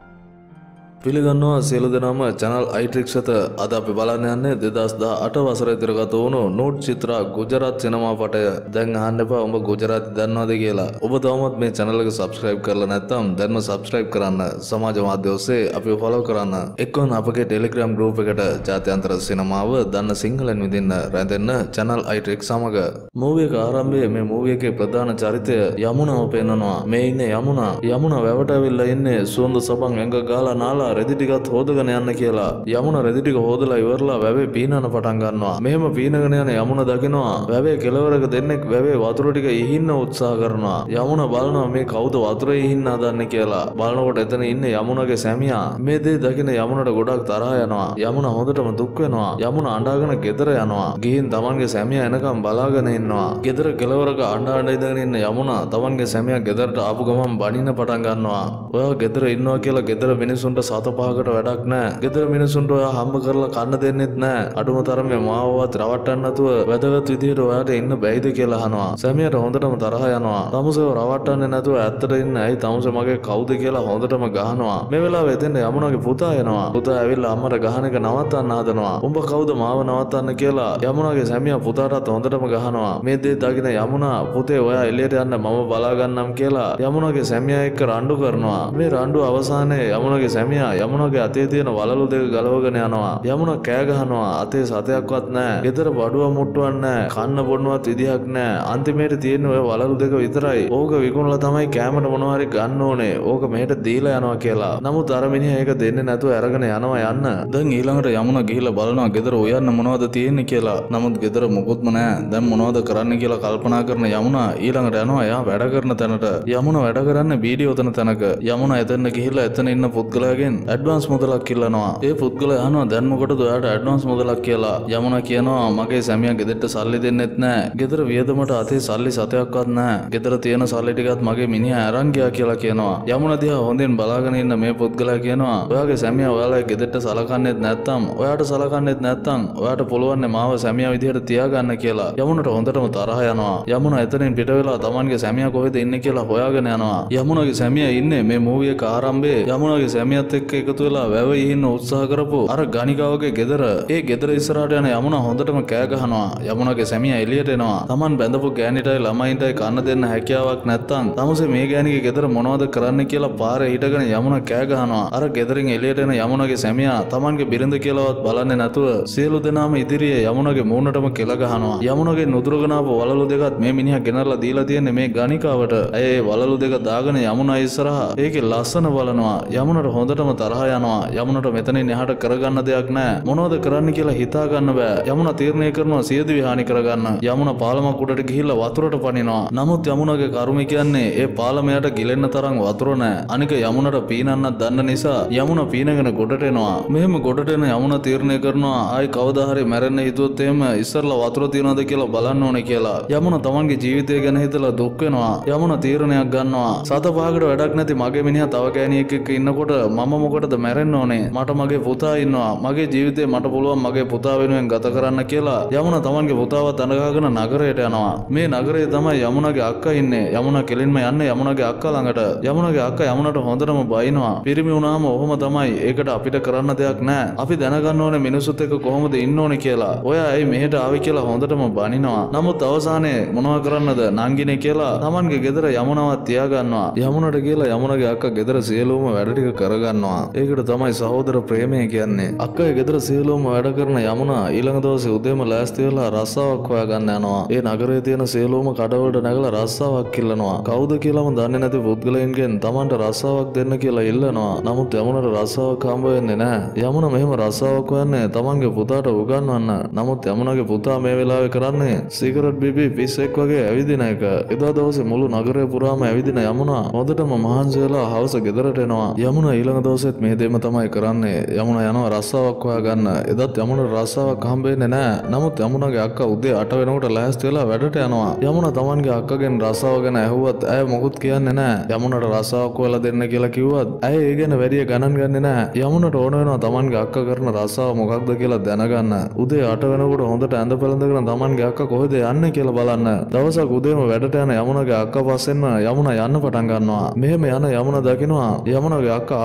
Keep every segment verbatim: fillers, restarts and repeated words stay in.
පිළිගන්නවා සියලු දෙනාම channel iTricks වෙත අද අපි බලන්න යන්නේ දෙදහස් දහඅට වසරේ තිරගත වුණු නෝට් චිත්‍රා ගුජරාත් සිනමා පටය. දැන් අහන්න එපා ඔබ ගුජරාති දන්නවද කියලා. ඔබ තවමත් මේ channel එක subscribe කරලා නැත්නම් දැන්ම subscribe කරන්න. සමාජ මාධ්‍ය ඔස්සේ අපිව follow කරන්න. එක්වන අපගේ Telegram group එකට ජාත්‍යන්තර සිනමාව දන්න සිංහලෙන් විදින්න රැඳෙන්න channel iTricks සමග. මූවි එක ආරම්භයේ මේ මූවි එකේ ප්‍රධාන චරිතය යමුනාව පෙන්වනවා. මේ ඉන්නේ යමුනා. යමුනා වැවට ඇවිල්ලා ඉන්නේ සුවඳ සබන් ඇඟ ගාලා නාලා රෙදි ටිකත් හොදගෙන යන්න කියලා. යමුන රෙදි ටික හොදලා ඉවරලා වැවේ පීනන පටන් ගන්නවා. මෙහෙම පීනගෙන යන යමුන දකිනවා වැවේ කෙළවරක දෙන්නෙක් වැවේ වතුර ටික ඉහින්න උත්සාහ කරනවා. යමුන බලනවා මේ කවුද වතුරේ ඉහින්න හදන්නේ කියලා. බලනකොට එතන ඉන්නේ යමුනගේ සැමියා. මේ දේ දකින යමුනට ගොඩක් තරහ යනවා. යමුන හොඳටම දුක් වෙනවා. යමුන අඬගෙන ගෙදර යනවා. ගිහින් තමන්ගේ සැමියා එනකම් බලාගෙන ඉන්නවා. ගෙදර කෙළවරක අඬ අඬ ඉඳගෙන ඉන්න යමුන තමන්ගේ සැමියා ගෙදරට ආපු ගමන් බනින්න පටන් ගන්නවා. ඔයා ගෙදර ඉන්නවා කියලා ගෙදර මිනිසුන්ට සත පහකට වැඩක් නැහැ. ගෙදර මිනිසුන්ට ඔයා හම්බ කරලා කන්න දෙන්නෙත් නැහැ. අඩුම තරමේ මාවවත් රවට්ටන්න නැතුව වැදගත් විදියට ඔයාට ඉන්න බැයිද කියලා අහනවා. සැමියාට හොඳටම තරහ යනවා. තමුසේව රවට්ටන්නේ නැතුව ඇත්තට ඉන්න ඇයි තමුසේ මගේ කවුද කියලා හොඳටම ගහනවා. මේ වෙලාවේ එතෙන් යමුනාගේ පුතා එනවා. පුතා ඇවිල්ලා අම්මට ගහන එක නවත්තන්න හදනවා. උඹ කවුද මාව නවත්තන්න කියලා යමුනාගේ සැමියා පුතාටත් හොඳටම ගහනවා. මේ දේ දකින යමුනා පුතේ ඔයා එළියට යන්න මම බලා ගන්නම් කියලා යමුනාගේ සැමියා එක්ක රණ්ඩු කරනවා. මේ රණ්ඩුව අවසානයේ යමුනාගේ සැමියා යමුනාගේ අතේ තියෙන වලලු දෙක ගලවගෙන යනවා. යමුනා කෑ ගහනවා. අතේ සතයක්වත් නැහැ. ගෙදර බඩුව මුට්ටුවක් නැහැ. කන්න බොන්නවත් විදිහක් නැහැ. අන්තිමේට තියෙන ඔය වලලු දෙක විතරයි. ඕක විකුණලා තමයි කෑමට මොනවා හරි ගන්න ඕනේ. ඕක මෙහෙට දීලා යනවා කියලා. නමුත් අර මිනිහා ඒක දෙන්නේ නැතුව අරගෙන යනවා යන්න. දැන් ඊළඟට යමුනා ගිහිල්ලා බලනවා ගෙදර උයන්න මොනවද තියෙන්නේ කියලා. නමුත් ගෙදර මොකුත්ම නැහැ. දැන් මොනවද කරන්න කියලා කල්පනා කරන යමුනා ඊළඟට යනවා එයා වැඩ කරන තැනට. යමුනා වැඩ කරන්නේ වීඩියෝ තන තැනක. යමුනා එතන ගිහිල්ලා එතන ඉන්න පුද්ගලයාගෙන් ඇඩ්වාන්ස් මුදලක් ඉල්ලනවා. ඒ පුද්ගලයා අහනවා දැන් මොකටද ඔයාට ඇඩ්වාන්ස් මුදලක් කියලා. යමුනා කියනවා මගේ සැමියා ගෙදරට සල්ලි දෙන්නෙත් නැහැ. ගෙදර වියදමට අතේ සල්ලි සතයක්වත් නැහැ. ගෙදර තියෙන සල්ලි ටිකත් මගේ මිනිහා අරන් ගියා කියලා කියනවා. යමුනා දිහා හොඳින් බලාගෙන ඉන්න මේ පුද්ගලයා කියනවා ඔයාගේ සැමියා ඔයාලා ගෙදරට සලකන්නේත් නැත්තම් ඔයාට සලකන්නේත් නැත්තම් ඔයාට පුළුවන් මාව සැමියා විදිහට තියාගන්න කියලා. යමුනාට හොඳටම තරහ යනවා. යමුනා එතනින් පිට වෙලා තමන්ගේ සැමියා කොහෙද ඉන්නේ කියලා හොයාගෙන යනවා. යමුනාගේ සැමියා ඉන්නේ මේ මූවි එක ආරම්භයේ යමුනාගේ සැමියාත් එක්ක එකතු වෙලා වැව ඉහින්න උත්සාහ කරපු අර ගණිකාවගේ ගෙදර. ඒ ගෙදර ඉස්සරහට යන යමුනා හොඳටම කෑ ගහනවා. යමුනාගේ සැමියා එළියට එනවා. Taman බැඳපු ගෑණිටයි ළමයින්ටයි කන්න දෙන්න හැකියාවක් නැත්තම් තමුසේ මේ ගෑණිගේ ගෙදර මොනවද කරන්න කියලා පාරේ හිටගෙන යමුනා කෑ ගහනවා. අර ගෙදරින් එළියට එන යමුනාගේ සැමියා Tamanගේ බිරිඳ කියලාවත් බලන්නේ නැතුව සියලු දෙනාම ඉදිරියේ යමුනාගේ මූණටම කෙල ගහනවා. යමුනාගේ නුදුරගෙන ආපු වලලු දෙකත් මේ මිනිහා ගෙනල්ලා දීලා තියෙන්නේ මේ ගණිකාවට. ඇය ඒ වලලු දෙක දාගෙන යමුනා ඉස්සරහා ඒකේ ලස්සන බලනවා. යමුනාට හොඳටම තරහ යනවා. යමුනාට මෙතනින් එහාට කරගන්න දෙයක් නැහැ. මොනවද කරන්න කියලා හිතා ගන්න බෑ. යමුනා තීරණය කරනවා සියදිවි හානි කරගන්න. යමුනා පාලමක් උඩට ගිහිල්ලා වතුරට පනිනවා. නමුත් යමුනාගේ කර්මය කියන්නේ ඒ පාලමයට ගිලෙන්න තරම් වතුර නැහැ. අනික යමුනාට පීනන්නත් දන්න නිසා යමුනා පීනගෙන ගොඩට එනවා. මෙහෙම ගොඩට එන යමුනා තීරණය කරනවා ආයි කවදා හරි මැරෙන්න හිතුවොත් එහෙම ඉස්සරලා වතුර තියනවද කියලා බලන්න ඕනේ කියලා. යමුනා තමන්ගේ ජීවිතය ගැන හිතලා දුක් වෙනවා. යමුනා තීරණයක් ගන්නවා. සත පහකට වැඩක් නැති මගේ මිනිහා තව ගෑණියෙක් එක්ක ඉන්නකොට මම මොකටද මැරෙන්න ඕනේ? මට මගේ පුතා ඉන්නවා. මගේ ජීවිතේ මට පුළුවන් මගේ පුතා වෙනුවෙන් ගත කරන්න කියලා යමුනා තමන්ගේ පුතාවත් අඳගාගෙන නගරයට යනවා. මේ නගරේ තමයි යමුනාගේ අක්කා ඉන්නේ. යමුනා කෙලින්ම යන්නේ යමුනාගේ අක්කා ළඟට. යමුනාගේ අක්කා යමුනාට හොඳටම බයිනවා. පිරිමි වුණාම ඔහොම තමයි. ඒකට අපිට කරන්න දෙයක් නැහැ. අපි දැනගන්න ඕනේ මිනිස්සුත් එක්ක කොහොමද ඉන්න ඕනේ කියලා. ඔයා ඇයි මෙහෙට ආවේ කියලා හොඳටම බනිනවා. නමුත් අවසානයේ මොනවා කරන්නද නංගිනේ කියලා තමන්ගේ ගෙදර යමුනාවත් තියාගන්නවා. යමුනාට කියලා යමුනාගේ අක්කා ගෙදර සියලුම වැඩ ටික කරගන්නවා. ඒකට තමයි සහෝදර ප්‍රේමය කියන්නේ. අක්කගේ ගෙදර සියලුම වැඩ කරන යමුනා ඊළඟ දවසේ උදේම ලෑස්ති වෙලා රස්සාවක් හොයාගන්න යනවා. ඒ නගරයේ තියෙන සියලුම කඩවලට නැගලා රස්සාවක් ඉල්ලනවා. කවුද කියලාම දන්නේ නැති පුද්ගලයන්ගෙන් Tamanට රස්සාවක් දෙන්න කියලා ඉල්ලනවා. නමුත් යමුනාට රස්සාවක් හම්බ වෙන්නේ නැහැ. යමුනා මෙහෙම රස්සාවක් හොයන්නේ තමන්ගේ පුතාට උගන්වන්න. නමුත් යමුනාගේ පුතා මේ වෙලාවේ කරන්නේ සිගරට් බිබී පිස්සෙක් වගේ ඇවිදින එක. එදා දවසේ මුළු නගරය පුරාම ඇවිදින යමුනා හොඳටම මහන්සි වෙලා හවස ගෙදරට එනවා. යමුනා ඊළඟ දවසෙත් මේ දෙම තමයි කරන්නේ. යමුනා යනවා රස්සාවක් හොයාගන්න. එදත් යමුනාට රස්සාවක් හම්බ වෙන්නේ නැහැ. නමුත් යමුනාගේ අක්කා උදේ අට වෙනකොට ලෑස්ති වෙලා වැඩට යනවා. යමුනා තමන්ගේ අක්කගෙන් රස්සාව ගැන ඇහුවත් ඇය මොකුත් කියන්නේ නැහැ. යමුනාට රස්සාවක් හොයලා දෙන්න කියලා කිව්වත් ඇය ඒ ගැන වැඩි ගණන් ගන්නේ නැහැ. යමුනාට ඕන වෙනවා තමන්ගේ අක්කා කරන රස්සාව මොකක්ද කියලා දැනගන්න. උදේ අට වෙනකොට හොඳට ඇඳ පැළඳගෙන තමන්ගේ අක්කා කොහෙද යන්නේ කියලා බලන්න. දවසක් උදේම වැඩට යන යමුනාගේ අක්කා පස්සෙන්ම යමුනා යන්න පටන් ගන්නවා. මෙහෙම යන යමුනා දකිනවා යමුනාගේ අක්කා ආර්ට්ස් කොලෙජ්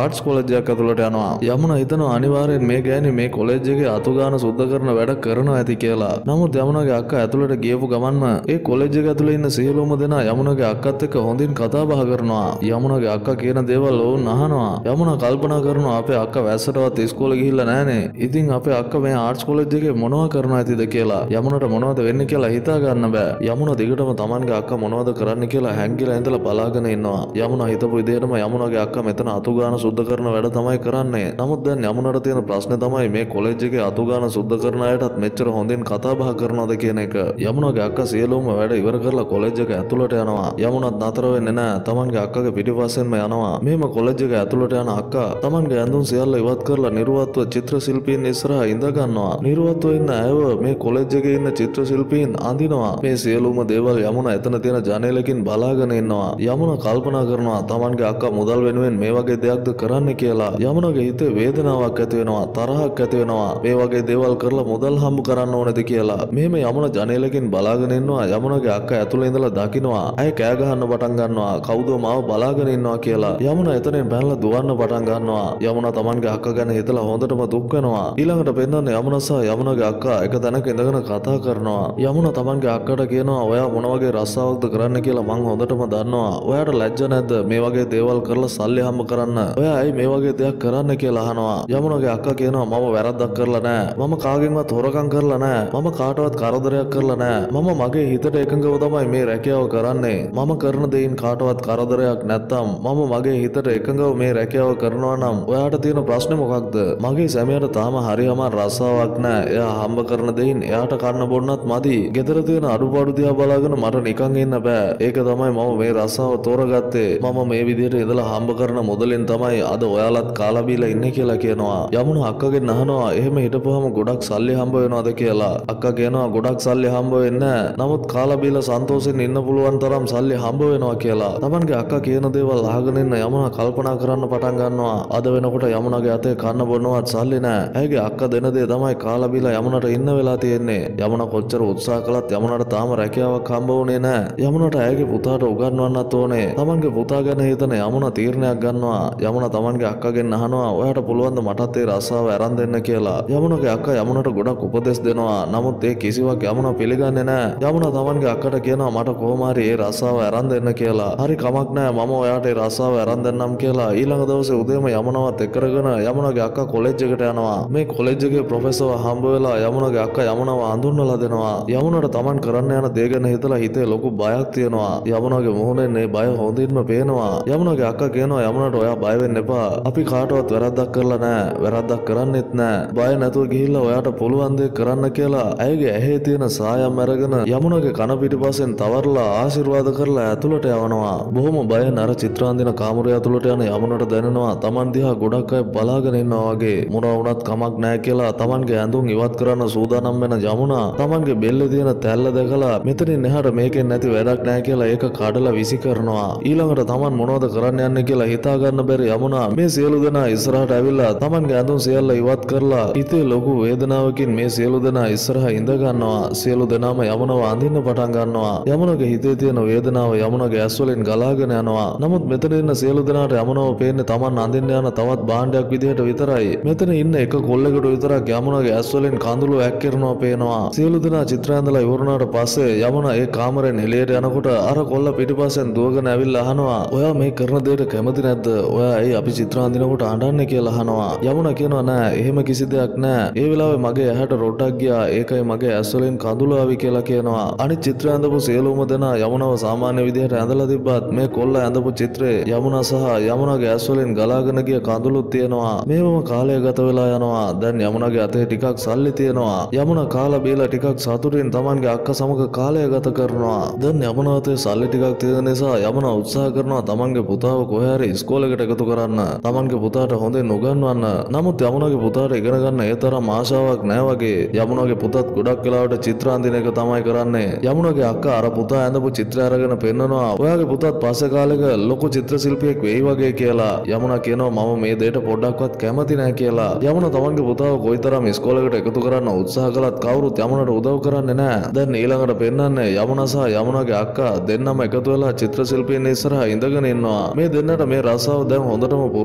කොලෙජ් එකක් ඇතුළට යනවා. යමුනා හිතනවා අනිවාර්යෙන් මේ ගෑණි මේ කොලෙජ් එකේ අතුගාන සුද්ධ කරන වැඩ කරනවා ඇති කියලා. නමුත් යමුනාගේ අක්කා ඇතුළට ගියපු ගමන්ම ඒ කොලෙජ් එක ඇතුළේ ඉන්න සියලුම දෙනා යමුනාගේ අක්කත් එක්ක හොඳින් කතා බහ කරනවා. යමුනාගේ අක්කා කියන දේවල් ඔවුන් අහනවා. යමුනා කල්පනා කරනවා අපේ අක්කා වැස්සටවත් ඉස්කෝලේ ගිහිල්ලා නැහනේ. ඉතින් අපේ අක්කා මේ ආර්ට්ස් කොලෙජ් එකේ මොනවා කරනවා ඇතිද කියලා. යමුනාට මොනවද වෙන්නේ කියලා හිතා ගන්න බෑ. යමුනා දිගටම Tamanගේ අක්කා මොනවද කරන්න කියලා හැංගිලා ඉඳලා බලාගෙන ඉන්නවා. යමුනා හිතපු විදිහටම යමුනාගේ අක්කා මෙතන අතුගාන සුද්ධ කරන වැඩ තමයි කරන්නේ. නමුත් දැන් යමුනාට තියෙන ප්‍රශ්නේ තමයි මේ කොලෙජ් එකේ අතුගාන සුද්ධ කරන අයටත් මෙච්චර හොඳින් කතා බහ කරනවද කියන එක. යමුනාගේ අක්කා සියලුම වැඩ ඉවර කරලා කොලෙජ් එක ඇතුළට යනවා. යමුනාත් නතර වෙන්නේ නැහැ. Tamanගේ අක්කාගේ පිටිපස්සෙන්ම යනවා. මේම කොලෙජ් එක ඇතුළට යන අක්කා Tamanගේ ඇඳුම් සියල්ල ඉවත් කරලා නිර්වත්ව චිත්‍ර ශිල්පීන් ඉස්සරහා ඉඳ ගන්නවා. නිර්වත්ව ඉන්න ඇයව මේ කොලෙජ් එකේ ඉන්න චිත්‍ර ශිල්පීන් අඳිනවා. මේ සියලුම දේවල් යමුනා එතන තියෙන ජනේලකින් බලාගෙන ඉන්නවා. යමුනා කල්පනා කරනවා Tamanගේ අක්කා මුදල් වෙනුවෙන් මේ වගේ දෙයක්ද කරන්න කියලා. යමුනාගේ හිතේ වේදනාවක් ඇති වෙනවා. තරහක් ඇති වෙනවා. මේ වගේ දේවල් කරලා මුදල් හම්බ කරන්න ඕනේද කියලා. මෙහෙම යමුනා ජනේලකින් බලාගෙන ඉන්නවා. යමුනාගේ අක්කා ඇතුළේ ඉඳලා දකින්නවා. ඇය කෑ ගහන්න පටන් ගන්නවා. කවුද මාව බලාගෙන ඉන්නවා කියලා. යමුනා එතනින් පැනලා දුවන්න පටන් ගන්නවා. යමුනා Tamanගේ අක්කා ගැන හිතලා හොඳටම දුක් වෙනවා. ඊළඟට පෙන්නන්නේ යමුනා සහ යමුනාගේ අක්කා එක තැනක ඉඳගෙන කතා කරනවා. යමුනා Tamanගේ අක්කට කියනවා ඔයා මොන වගේ රස්සාවක්ද කරන්න කියලා මං හොඳටම දන්නවා. ඔයාට ලැජ්ජ නැද්ද මේ වගේ දේවල් කරලා සල්ලි හම්බ කරන්න? ඔයා ඇයි මේ වගේ දෙයක් කරන්න කියලා අහනවා. යමුනාගේ අක්කා කියනවා මම වැරද්දක් කරලා නැහැ. මම කාගෙන්වත් හොරකම් කරලා නැහැ. මම කාටවත් කරදරයක් කරලා නැහැ. මම මගේ හිතට එකඟව තමයි මේ රැකියාව කරන්නේ. මම කරන දෙයින් කාටවත් කරදරයක් නැත්තම් මම මගේ හිතට එකඟව මේ රැකියාව කරනවා නම් ඔයාට තියෙන ප්‍රශ්නේ මොකක්ද? මගේ සැමියාට තාම හරියම රස්සාවක් නැහැ. එයා හම්බ කරන දෙයින් එයාට කන්න බොන්නත් මදි. ගෙදර තියෙන අඩුපාඩු දිහා බලාගෙන මට නිකන් ඉන්න බෑ. ඒක තමයි මම මේ රස්සාව තෝරගත්තේ. මම මේ විදිහට ඉඳලා හම්බ කරන මුදලෙන් තමයි අද ඔයාලත් කාලා බීලා ඉන්නේ කියලා කියනවා. යමුනා අක්කගෙන් අහනවා එහෙම හිටපුවාම ගොඩක් සල්ලි හම්බ වෙනවද කියලා. අක්කා කියනවා ගොඩක් සල්ලි හම්බ වෙන්නේ නැහැ. නමුත් කාලා බීලා සන්තෝෂෙන් ඉන්න පුළුවන් තරම් සල්ලි හම්බ වෙනවා කියලා. Tamanගේ අක්කා කියන දේවල් අහගෙන ඉන්න යමුනා කල්පනා කරන්න පටන් ගන්නවා. අද වෙනකොට යමුනාගේ අතේ කන්න බොන්නවත් සල්ලි නැහැ. ඇයිගේ අක්කා දෙන දේ තමයි කාලා බීලා යමුනාට ඉන්න වෙලා තියෙන්නේ. යමුනා කොච්චර උත්සාහ කළත් යමුනාට තාම රැකියාවක් හම්බ වුණේ නැහැ. යමුනාට ඇයිගේ පුතාට උගන්වන්නත් ඕනේ. Tamanගේ පුතා ගැන හිතන යමුනා තීරණයක් ගන්නවා. යමුනා Tamanගේ අක්කාගෙන් අහනවා ඔයාට පුළුවන් ද මටත් ඒ රස්සාව අරන් දෙන්න කියලා. යමුනාගේ අක්කා යමුනාට ගොඩක් උපදෙස් දෙනවා. නමුත් ඒ කිසිවක් යමුනා පිළිගන්නේ නැහැ. යමුනා Tamanගේ අක්කට කියනවා මට කොහොම හරි ඒ රස්සාව අරන් දෙන්න කියලා. හරි කමක් නැහැ මම ඔයාට ඒ රස්සාව අරන් දෙන්නම් කියලා. ඊළඟ දවසේ උදේම යමුනාවත් එක්ක කරගෙන යමුනාගේ අක්කා කොලෙජ් එකට යනවා. මේ කොලෙජ් එකේ ප්‍රොෆෙසර්ව හම්බ වෙලා යමුනාගේ අක්කා යමුනාව හඳුන්වලා දෙනවා. යමුනාට Taman කරන්න යන දේ ගැන හිතලා හිතේ ලොකු බයක් තියෙනවා. යමුනාගේ මුහුණෙන් මේ බය හොඳින්ම පේනවා. යමුනාගේ අක්කා කියනවා යමුනාට ඔයා බය වෙන්න එපා. අපි කාටවත් වැරද්දක් කරලා නැහැ. වැරද්දක් කරන්නෙත් නැහැ. බය නැතුව ගිහිල්ලා ඔයාට පුළුවන් දේ කරන්න කියලා ඇයගේ ඇහි තියෙන සායම් අරගෙන යමුනාගේ කන පිටිපස්සෙන් තවරලා ආශිර්වාද කරලා ඇතුළට යවනවා. බොහොම බයෙන් අර චිත්‍රාන්දින කාමරය ඇතුළට යන යමුනාට දැනෙනවා Taman දිහා ගොඩක් අය බලාගෙන ඉන්නවා වගේ. මොනවා වුණත් කමක් නැහැ කියලා Tamanගේ ඇඳුම් ඉවත් කරන්න සූදානම් වෙන යමුනා Tamanගේ බෙල්ලේ තියෙන තැල්ල දැකලා මෙතනින් එහාට මේකෙන් නැති වැඩක් නැහැ කියලා ඒක කඩලා විසි කරනවා. ඊළඟට Taman මොනවද කරන්න යන්නේ කියලා හිතා ගන්න බැරි යමුනා මේ සියලු දෙනා ඉස්සරහට ඇවිල්ලා Tamanගේ ඇඳුම් සියල්ල ඉවත් කරලා හිතේ ලොකු වේදනාවකින් මේ සියලු දෙනා ඉස්සරහා ඉඳ ගන්නවා. සියලු දෙනාම යමුනාව අඳින්න පටන් ගන්නවා. යමුනාගේ හිතේ තියෙන වේදනාව යමුනාගේ ඇස් වලින් ගලාගෙන යනවා. නමුත් මෙතන ඉන්න සියලු දෙනාට යමුනාව පේන්නේ Taman අඳින්න යන තවත් භාණ්ඩයක් විදිහට විතරයි. මෙතන ඉන්න එක කොල්ලෙකුට විතරක් යමුනාගේ ඇස් වලින් කඳුළු ඇක්කිරනවා පේනවා. සියලු දෙනා චිත්‍රය ඇඳලා ඉවරනාට පස්සේ යමුනා ඒ කාමරෙන් එළියට යනකොට අර කොල්ල පිටිපස්සෙන් දුවගෙන ඇවිල්ලා අහනවා ඔයා මේ කරන දෙයට කැමති නැද්ද? ඔයා ඇයි අපි චිත්‍ර අඳිනකොට අඬන්නේ කියලා අහනවා. යමුනා කියනවා නෑ එහෙම කිසි දෙයක් නෑ. ඒ වෙලාවේ මගේ ඇහැට රොඩක් ගියා. ඒකයි මගේ ඇස් වලින් කඳුළු ආවි කියලා කියනවා. අනිත් චිත්‍රය ඇඳපු සියලුම දෙනා යමුනාව සාමාන්‍ය විදිහට ඇඳලා තිබ්බත් මේ කොල්ල ඇඳපු චිත්‍රේ යමුනා සහ යමුනාගේ ඇස් වලින් ගලාගෙන ගිය කඳුළුත් තියෙනවා. මේවම කාලය ගත වෙලා යනවා. දැන් යමුනාගේ අතේ ටිකක් සල්ලි තියෙනවා. යමුනා කාලා බීලා ටිකක් සතුටින් Tamanගේ අක්කා සමග කාලය ගත කරනවා. දැන් යමුනා අතේ සල්ලි ටිකක් තියෙන නිසා යමුනා උත්සාහ කරනවා Tamanගේ පුතාව කොහේ හරි ඉස්කෝලේකට එකතු කරන්න. Tamanගේ පුතාට හොඳින් උගන්වන්න. නමුත් යමුනාගේ පුතාට ඉගෙන ගන්න ඒ තරම් ආශාවක් නැහැ වගේ. යමුනාගේ පුතත් ගොඩක් වෙලාවට චිත්‍ර අඳින එක තමයි කරන්නේ. යමුනාගේ අක්කා අර පුතා ඇඳපු චිත්‍රය අරගෙන පෙන්නනවා. ඔයාගේ පුතත් පස්සේ කාලෙක ලොකු චිත්‍ර ශිල්පියෙක් වෙයි වගේ කියලා. යමුනා කියනවා මම මේ දෙයට පොඩ්ඩක්වත් කැමති නැහැ කියලා. යමුනා Tamanගේ පුතාව කොයිතරම් ඉස්කෝලේකට එකතු කරන්න උත්සාහ කළත් කවුරුත් යමුනාට උදව් කරන්නේ නැහැ. දැන් ඊළඟට පෙන්නන්නේ යමුනා සහ යමුනාගේ අක්කා දෙන්නම එකතු වෙලා චිත්‍ර ශිල්පියන් ඉස්සරහා ඉඳගෙන ඉන්නවා. මේ දෙන්නට මේ රස්සාව දැන් හොඳටම පුරුදු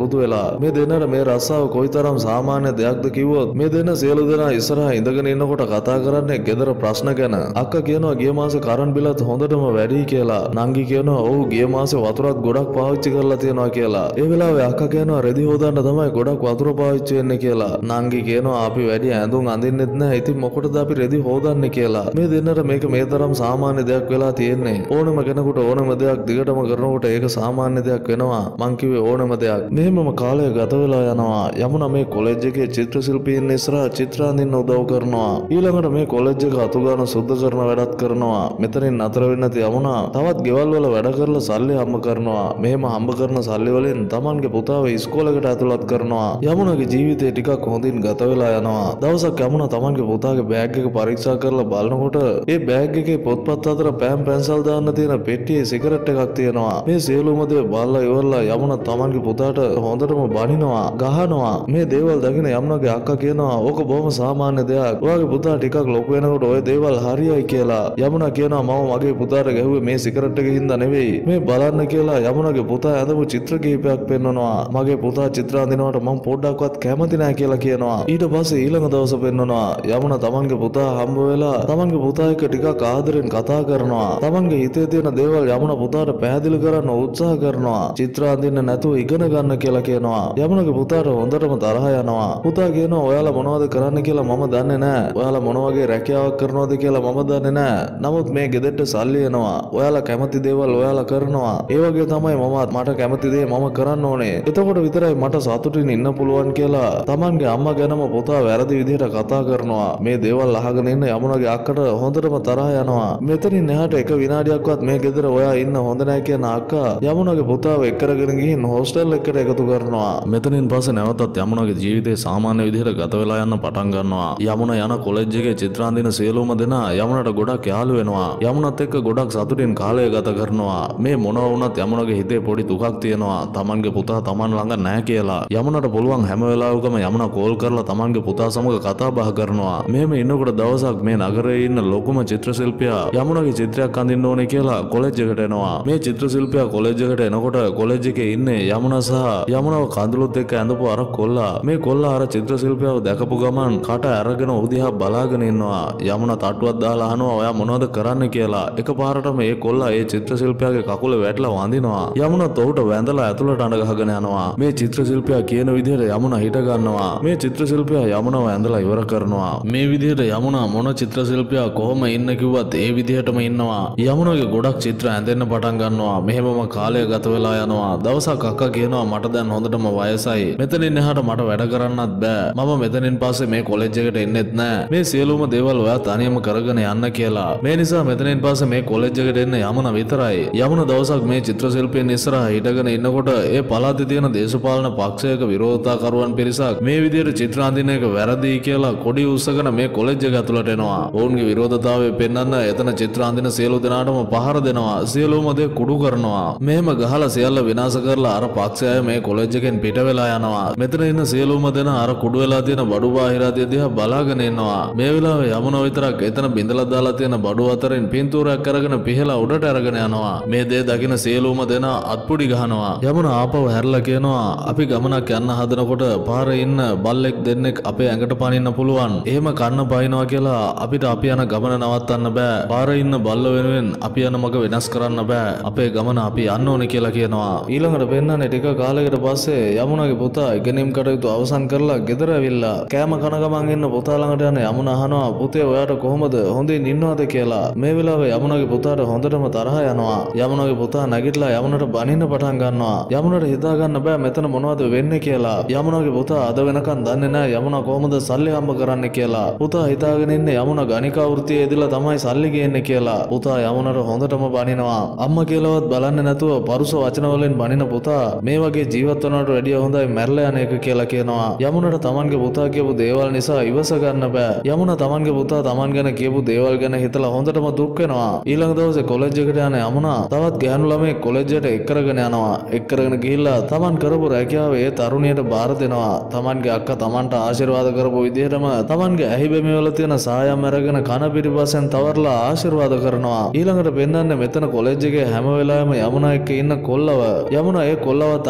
පුරුදු වෙලා මේ දෙන්නට මේ රස්සාව කොයිතරම් සාමාන්‍ය දෙයක්ද කිව්වොත් මේ දෙන්න සියලු දෙනා ඉස්සරහා ඉඳගෙන ඉන්නකොට කතා කරන්නේ ගෙදර ප්‍රශ්න ගැන. අක්කා කියනවා ගිය මාසේ කරන්ට් බිලත් හොඳටම වැඩි කියලා. නංගි කියනවා ඔව් ගිය මාසේ වතුරත් ගොඩක් පාවිච්චි කරලා තියෙනවා කියලා. ඒ වෙලාවේ අක්කා කියනවා රෙදි හොදන්න තමයි ගොඩක් වතුර පාවිච්චි වෙන්නේ කියලා. නංගි කියනවා අපි වැඩි ඇඳුම් අඳින්නෙත් නැහැ. ඉතින් මොකටද අපි රෙදි හොදන්නේ කියලා. මේ දෙන්නට මේක මේ තරම් සාමාන්‍ය දෙයක් වෙලා තියෙන්නේ. ඕනම කෙනෙකුට ඕනම දෙයක් දිගටම කරනකොට ඒක සාමාන්‍ය දෙයක් වෙනවා. මං කිව්වේ ඕනම දෙයක්. මෙහෙමම කාලය ගත වෙලා යනවා. යමුනා මේ කොලෙජ් එකේ චිත්‍ර ශිල්පීන් ඉස්සරහා චිත්‍ර අඳින්න උදව් කරනවා. ඊළඟට මේ කොලෙජ් එක අතුගාන සුද්ධ කරන වැඩත් කරනවා. මෙතනින් නතර වෙන්නේ නැති යමුනා තවත් ගෙවල් වල වැඩ කරලා සල්ලි හම්බ කරනවා. මෙහෙම හම්බ කරන සල්ලි වලින් තමන්ගේ පුතාව ඉස්කෝලේකට ඇතුළත් කරනවා. යමුනාගේ ජීවිතේ ටිකක් හොඳින් ගත වෙලා යනවා. දවසක් යමුනා තමන්ගේ පුතාගේ බෑග් එක පරීක්ෂා කරලා බලනකොට ඒ බෑග් එකේ පොත්පත් අතර පෑන් පැන්සල් දාන්න තියෙන පෙට්ටියේ සිගරට් එකක් තියෙනවා. මේ සියලුම දේ බලලා ඉවරලා යමුනා තමන්ගේ පුතාට හොඳටම බනිනවා, ගහනවා. මේ දේවල් දකින යමුනාගේ අක්කා කියනවා ඕක බොහොම සාමාන්‍ය දෙයක්. ඔයාගේ පුතා ටිකක් ලොකු වෙනකොට ඔය දේවල් හරියයි කියලා. යමුනා කියනවා මම මගේ පුතාට ගැහුවේ මේ සිගරට් එක හින්දා නෙවෙයි. මේ බලන්න කියලා යමුනාගේ පුතා ඇඳපු චිත්‍ර කීපයක් පෙන්වනවා. මගේ පුතා චිත්‍ර අඳිනවට මම පොඩ්ඩක්වත් කැමති නැහැ කියලා කියනවා. ඊට පස්සේ ඊළඟ දවසේ පෙන්වනවා යමුනා තමන්ගේ පුතා හම්බ වෙලා තමන්ගේ පුතා එක්ක ටිකක් ආදරෙන් කතා කරනවා. තමන්ගේ හිතේ තියෙන දේවල් යමුනා පුතාට පැහැදිලි කරන්න උත්සාහ කරනවා. චිත්‍ර අඳින්න නැතුව ඉගෙන ගන්න කියලා කියනවා. යමුනාගේ පුතාට හොඳටම තරහ යනවා. පුතා කියනවා ඔයාලා මොනවද කරන්න කියලා මම දන්නේ නැහැ. ඔයාලා මොන වගේ රැකියාවක් කරනවද කියලා මම දන්නේ නැහැ. නමුත් මේ ගෙදරට සල්ලි එනවා. ඔයාලා කැමති දේවල් ඔයාලා කරනවා. ඒ වගේ තමයි මමත් මට කැමති දේ මම කරන්න ඕනේ. එතකොට විතරයි මට සතුටින් ඉන්න පුළුවන් කියලා තමන්ගේ අම්මා ගැනම පුතා වැරදි විදිහට කතා කරනවා. මේ දේවල් අහගෙන ඉන්න යමුනාගේ අක්කට හොඳටම තරහ යනවා. මෙතනින් එහාට එක විනාඩියක්වත් මේ ගෙදර ඔයා ඉන්න හොඳ නැහැ කියන අක්කා යමුනාගේ පුතාව එක්කරගෙන ගිහින් හොස්ටල් එකකට එකතු කරනවා. මෙතනින් පස්සේ නැවතත් යමුනාගේ ජීවිතේ සාමාන්‍ය විදිහට ගත වෙලා යන්න පටන් ගන්නවා. යමුනා යන කොලෙජ් එකේ චිත්‍ර අඳින සියලුම දෙනා යමුනාට ගොඩක් යාළු වෙනවා. යමුනාත් එක්ක ගොඩක් සතුටින් කාලය ගත කරනවා. මේ මොනවා වුණත් යමුනාගේ හිතේ පොඩි දුකක් තියෙනවා. තමන්ගේ පුතා තමන් ළඟ නැහැ කියලා. යමුනාට පුළුවන් හැම වෙලාවකම යමුනා කෝල් කරලා තමන්ගේ පුතා සමග කතා බහ කරනවා. මෙහෙම ඉන්නකොට දවසක් මේ නගරයේ ඉන්න ලොකුම චිත්‍ර ශිල්පියා යමුනාගේ චිත්‍රයක් අඳින්න ඕනේ කියලා කොලෙජ් එකට එනවා. මේ චිත්‍ර ශිල්පියා කොලෙජ් එකට එනකොට කොලෙජ් එකේ ඉන්නේ යමුනා සහ යමුනාව කඳුළුත් එක්ක ඇඳපු අර කොල්ලා. මේ කොල්ලා අර චිත්‍ර ශිල්පියාව දැකපු ගමන් කට අරගෙන උදිහා බලාගෙන ඉන්නවා. යමුනා තට්ටුවක් දාලා අහනවා ඔයා මොනවද කරන්න කියලා. එකපාරටම මේ කොල්ලා ඒ චිත්‍ර ශිල්පියාගේ කකුල වැටලා වඳිනවා. යමුනාත් ඔහුට වැඳලා ඇතුළට අඬ ගහගෙන යනවා. මේ චිත්‍ර ශිල්පියා කියන විදිහට යමුනා හිට ගන්නවා. මේ චිත්‍ර ශිල්පියා යමුනාව ඇඳලා ඉවර කරනවා. මේ විදිහට යමුනා මොන චිත්‍ර ශිල්පියා කොහොම ඉන්න කිව්වත් ඒ විදිහටම ඉන්නවා. යමුනාගේ ගොඩක් චිත්‍ර ඇඳෙන්න පටන් ගන්නවා. මෙහෙමම කාලය ගත වෙලා යනවා. දවසක් අක්කා කියනවා මට දැන් හොඳටම වයසයි. මෙතනින් එහාට මට වැඩ කරන්නත් බෑ. මම මෙතනින් පස්සේ මේ කොලෙජ් එකට එන්නෙත් නෑ. මේ සියලුම දේවල් ඔයා තනියම කරගෙන යන්න කියලා. මේ නිසා මෙතනින් පස්සේ මේ කොලෙජ් එකට එන්න යමුනා විතරයි. යමුනා දවසක් මේ චිත්‍ර ශිල්පීන් ඉස්සරහා හිටගෙන ඉන්නකොට ඒ පළාතේ තියෙන දේශපාලන පක්ෂයක විරෝධතාකරුවන් පිරිසක් මේ විදිහට චිත්‍ර අඳින එක වැරදි කියලා කොඩි උස්සගෙන මේ කොලෙජ් එක ඇතුළට එනවා. ඔවුන්ගේ විරෝධතාවය පෙන්වන්න එතන චිත්‍ර අඳින සියලු දෙනාටම පහර දෙනවා. සියලුම දේ කුඩු කරනවා. මෙහෙම ගහලා සියල්ල විනාශ කරලා අර පක්ෂය මේ කොලෙජ් එකෙන් පිට වෙලා යනවා. මෙතන ඉන්න සියලුම දෙනා අර කුඩු වෙලා තියෙන බඩු බාහිරාදිය දිහා බලාගෙන ඉන්නවා. මේ වෙලාවේ යමුනා විතරක් එතන බිඳලා දාලා තියෙන බඩු අතරින් පින්තූරයක් අරගෙන පිහලා උඩට අරගෙන යනවා. මේ දේ දකින සියලුම දෙනා අත්පුඩි ගහනවා. යමුනා ආපහු හැරලා කියනවා අපි ගමනක් යන්න හදනකොට පාරේ ඉන්න බල්ලෙක් දෙන්නෙක් අපේ ඇඟට පනින්න පුළුවන්. එහෙම කන්න පනිනවා කියලා අපිට අපි යන ගමන නවත්තන්න බෑ. පාරේ ඉන්න බල්ල වෙනුවෙන් අපි යන මග වෙනස් කරන්න බෑ. අපේ ගමන අපි යන්න ඕනේ කියලා කියනවා. ඊළඟට පෙන්නන්නේ ටික කාලයකට පස්සේ යමුනාගේ පුතා ඉගෙනීම් කටයුතු අවසන් කරලා ගෙදර ඇවිල්ලා කෑම කන ගමන් ඉන්න පුතා ළඟට යන යමුනා අහනවා පුතේ ඔයාට කොහොමද හොඳින් ඉන්නවද කියලා. මේ වෙලාවේ යමුනාගේ පුතාට හොඳටම තරහ යනවා. යමුනාගේ පුතා නැගිටලා යමුනාට බනින්න පටන් ගන්නවා. යමුනාට හිතා ගන්න බෑ මෙතන මොනවද වෙන්නේ කියලා. යමුනාගේ පුතා අද වෙනකන් දන්නේ නැහැ යමුනා කොහොමද සල්ලි හම්බ කරන්නේ කියලා. පුතා හිතාගෙන ඉන්නේ යමුනා ගණිකා වෘත්තියේ ඉදලා තමයි සල්ලි ගේන්නේ කියලා. පුතා යමුනාට හොඳටම බනිනවා. අම්මා කියලාවත් බලන්නේ නැතුව පරුස වචන වලින් බනින පුතා මේ වගේ ජීවත් වුණාට වැඩිය හොඳයි මැරලා යන එක කියලා කියනවා. යමුනාට තමන්ගේ පුතා කියපු දේවල් නිසා ඉවස ගන්න බෑ. යමුනා තමන්ගේ පුතා තමන් ගැන කියපු දේවල් ගැන හිතලා හොඳටම දුක් වෙනවා. ඊළඟ දවසේ කොලෙජ් එකට යන යමුනා තවත් ගෑනු ළමෙක් කොලෙජ් එකට එක් කරගෙන යනවා. එක් කරගෙන ගිහිල්ලා තමන් කරපු රැකියාව ඒ තරුණියට බාර දෙනවා. තමන්ගේ අක්කා තමන්ට ආශිර්වාද කරපු විදිහටම තමන්ගේ ඇහි බැමි වල තියෙන සායම් අරගෙන කන පිටිපස්සෙන් තවරලා ආශිර්වාද කරනවා. ඊළඟට පෙන්නන්නේ මෙතන කොලෙජ් එකේ හැම වෙලාවෙම යමුනා එක්ක ඉන්න කොල්ලව. යමුනා ඒ කොල්ලවත් අඬ ගහගෙන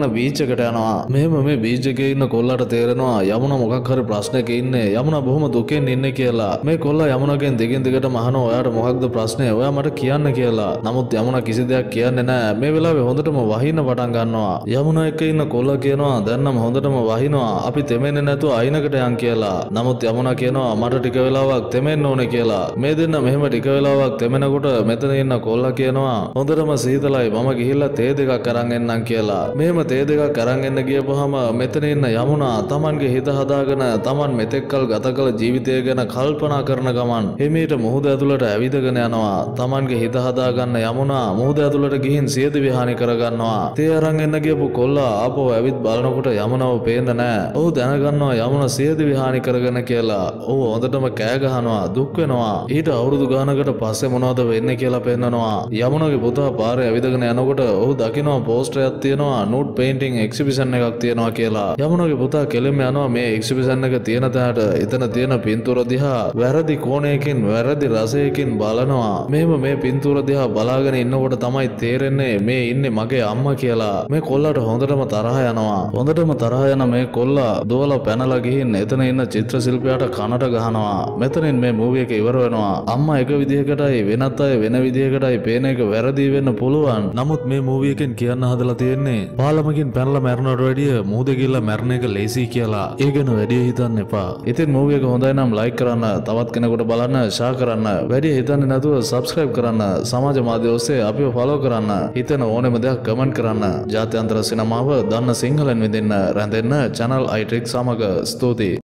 හොයාගෙන බීච් එකට යනවා. මෙහෙම මේ බීච් එකේ ඉන්න කොල්ලාට තේරෙනවා යමුනා මොකක් හරි ප්‍රශ්නයක ඉන්නේ. යමුනා බොහොම දුකෙන් ඉන්නේ කියලා. මේ කොල්ලා යමුනාගෙන් දෙකින් දෙකට අහනවා ඔයාට මොකක්ද ප්‍රශ්නේ? ඔයා මට කියන්න කියලා. නමුත් යමුනා කිසි දෙයක් කියන්නේ නැහැ. මේ වෙලාවේ හොඳටම වහින්න පටන් ගන්නවා. යමුනා එක්ක ඉන්න කොල්ලා කියනවා දැන් නම් හොඳටම වහිනවා. අපි තෙමෙන්නේ නැතුව අයිනකට යන් කියලා. නමුත් යමුනා කියනවා මට ටික වෙලාවක් තෙමෙන්න ඕනේ කියලා. මේ දෙන්න මෙහෙම ටික වෙලාවක් තෙමෙනකොට මෙතන ඉන්න කොල්ලා කියනවා හොඳටම සීතලයි මම ගිහිල්ලා තේ දෙකක් අරන් එන්නම් කියලා. මෙහෙම තේ දෙකක් අරන් එන්න ගියපුවාම මෙතන ඉන්න යමුනා Tamanගේ හිත හදාගෙන Taman මෙතෙක්කල් ගත කළ ජීවිතය ගැන කල්පනා කරන ගමන් හිමීට මුහුද ඇතුළට ඇවිදගෙන යනවා. Tamanගේ හිත හදාගන්න යමුනා මුහුද ඇතුළට ගිහින් සියදිවි විහානි කරගන්නවා. තේ අරන් එන්න ගියපු කොල්ලා ආපහු ඇවිත් බලනකොට යමුනාව පේන්නේ නැහැ. ඔහු දැනගන්නවා යමුනා සියදිවි විහානි කරගෙන කියලා. ඔහු හොඳටම කෑ ගහනවා දුක් වෙනවා. ඊට අවුරුදු ගානකට පස්සේ මොනවද වෙන්නේ කියලා පෙන්නනවා. යමුනාගේ පුතා පාරේ ඇවිදගෙන යනකොට ඔහු දකිනවා පෝස්ටරයක් තියෙනවා නූඩ් පේන්ටිං එක්සිබිෂන් එකක් තියෙනවා කියලා. යමුනාගේ පුතා කෙලින්ම යනවා මේ එක්සිබිෂන් එක තියෙන තැනට. එතන තියෙන පින්තූර දිහා වැරදි කෝණයකින් වැරදි රසයකින් බලනවා. මෙහෙම මේ පින්තූර දිහා බලාගෙන ඉන්නකොට තමයි තේරෙන්නේ මේ ඉන්නේ මගේ අම්මා කියලා. මේ කොල්ලාට හොඳටම තරහ යනවා. හොඳටම තරහ යන මේ කොල්ලා දුවලා පැනලා ගිහින් එතන ඉන්න චිත්‍ර ශිල්පියාට කනට ගහනවා. මෙතනින් මේ මූවි එක ඉවර වෙනවා. අම්මා එක විදිහකටයි වෙනත් අය වෙන විදිහකටයි පේන එක වැරදි වෙන්න පුළුවන්. නමුත් මේ මූවි එකෙන් කියන්න හදලා තියෙන්නේ පාලමකින් පැනලා මැරනවට වැඩිය මූද ගිල්ල මැරණ එක ලේසි කියලා. ඒ ගැන වැඩි හිතන්න එපා. ඉතින් මූවි එක හොඳයි නම් ලයික් කරන්න, තවත් කෙනෙකුට බලන්න ෂෙයා කරන්න, වැඩි හිතන්නේ නැතුව සබ්ස්ක්‍රයිබ් කරන්න, සමාජ මාධ්‍ය ඔස්සේ අපිව ෆලෝ කරන්න, හිතෙන ඕනෙම දෙයක් කමෙන්ට් කරන්න. ජාත්‍යන්තර සිනමාව දන්න සිංහලෙන් විඳින්න රැඳෙන්න channel iTricks සමග ස්තුතියි.